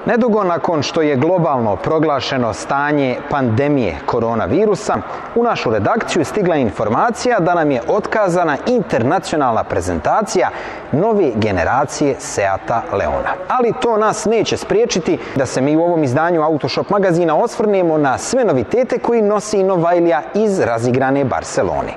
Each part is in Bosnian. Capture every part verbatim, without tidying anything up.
Nedugo nakon što je globalno proglašeno stanje pandemije koronavirusa, u našu redakciju stigla informacija da nam je otkazana internacionalna prezentacija nove generacije Seata Leona. Ali to nas neće spriječiti da se mi u ovom izdanju Autoshop magazina osvrnemo na sve novitete koji nosi Novajlija iz razigrane Barcelone.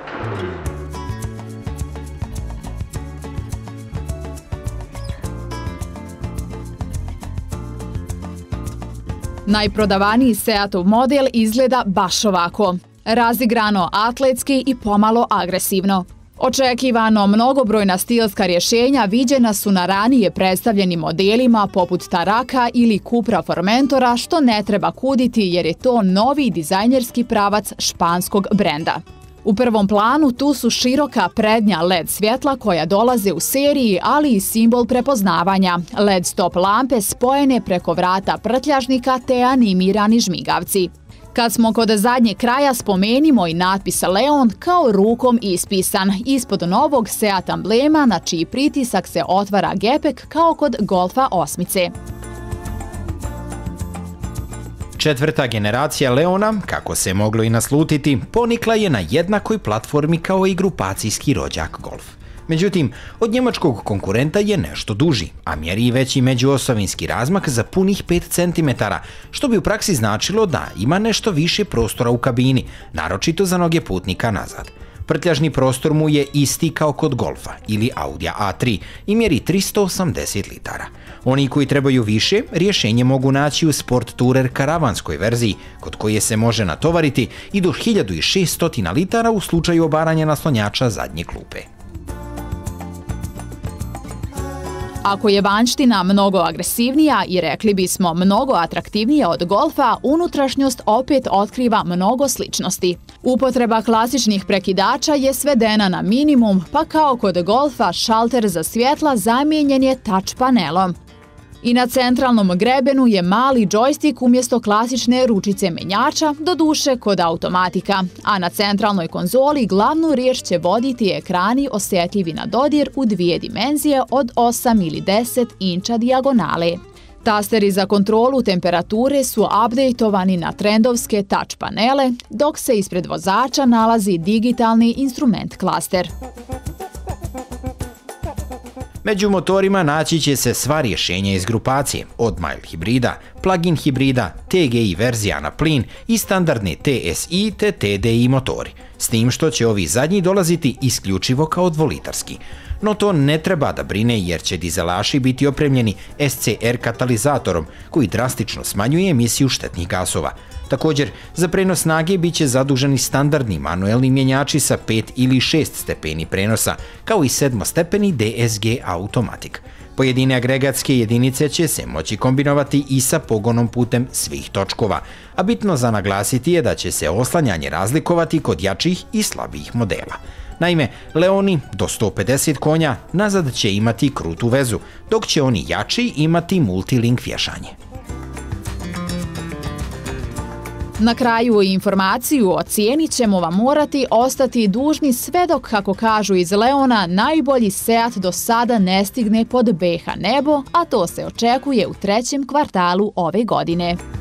Najprodavaniji Seatov model izgleda baš ovako. Razigrano atletski i pomalo agresivno. Očekivano mnogobrojna stilska rješenja viđena su na ranije predstavljenim modelima poput Taraka ili Cupra Formentora, što ne treba kuditi jer je to novi dizajnerski pravac španskog brenda. U prvom planu tu su široka prednja L E D svjetla koja dolaze u seriji, ali i simbol prepoznavanja, L E D stop lampe spojene preko vrata prtljažnika te animirani žmigavci. Kad smo kod zadnjeg kraja, spomenimo i natpis Leon kao rukom ispisan ispod novog Seat amblema, na čiji pritisak se otvara gepek kao kod Golfa osmice. Četvrta generacija Leona, kako se moglo i naslutiti, ponikla je na jednakoj platformi kao i grupacijski rođak Golf. Međutim, od njemačkog konkurenta je nešto duži, a mjeri i veći međuosovinski razmak za punih pet centimetara, što bi u praksi značilo da ima nešto više prostora u kabini, naročito za noge putnika nazad. Prtljažni prostor mu je isti kao kod Golfa ili Audija A tri i mjeri tristo osamdeset litara. Oni koji trebaju više, rješenje mogu naći u Sport Tourer karavanskoj verziji, kod koje se može natovariti i do hiljadu šessto litara u slučaju obaranja naslonjača zadnje klupe. Ako je vanjština mnogo agresivnija i rekli bismo mnogo atraktivnija od Golfa, unutrašnjost opet otkriva mnogo sličnosti. Upotreba klasičnih prekidača je svedena na minimum, pa kao kod Golfa šalter za svjetla zamijenjen je touch panelom. I na centralnom grebenu je mali džojstik umjesto klasične ručice menjača, doduše kod automatika, a na centralnoj konzoli glavnu riječ će voditi ekrani osjetljivi na dodir u dvije dimenzije od osam ili deset inča dijagonale. Tasteri za kontrolu temperature su updateovani na trendovske touch panele, dok se ispred vozača nalazi digitalni instrument klaster. Među motorima naći će se sva rješenja iz grupacije, od mild hibrida, plug-in hibrida, T G I verzija na plin i standardne T S I te T D I motori, s tim što će ovi zadnji dolaziti isključivo kao dvolitarski. No to ne treba da brine jer će dizelaši biti opremljeni S C R katalizatorom koji drastično smanjuje emisiju štetnih gasova. Također, za prenos snage bit će zaduženi standardni manuelni mjenjači sa pet ili šest stepeni prenosa, kao i sedmostepeni D S G automatic. Pojedine agregatske jedinice će se moći kombinovati i sa pogonom putem svih točkova, a bitno za naglasiti je da će se oslanjanje razlikovati kod jačih i slabijih modela. Naime, Leoni do sto pedeset konja nazad će imati krutu vezu, dok će oni jači imati multilink vješanje. Na kraju informaciju o cijeni ćemo vam morati ostati dužni sve dok, kako kažu iz Leona, najbolji Seat do sada ne stigne pod B H nebo, a to se očekuje u trećem kvartalu ove godine.